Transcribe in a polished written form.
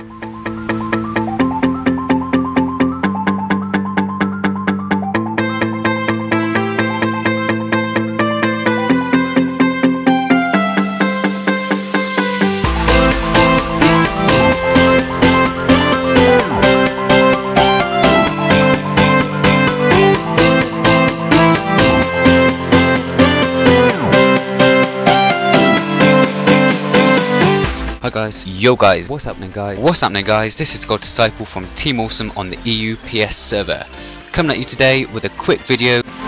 Hi guys, yo guys, What's happening, guys? what's happening guys, this is God Disciple from Team Awesome on the EU PS server, coming at you today with a quick video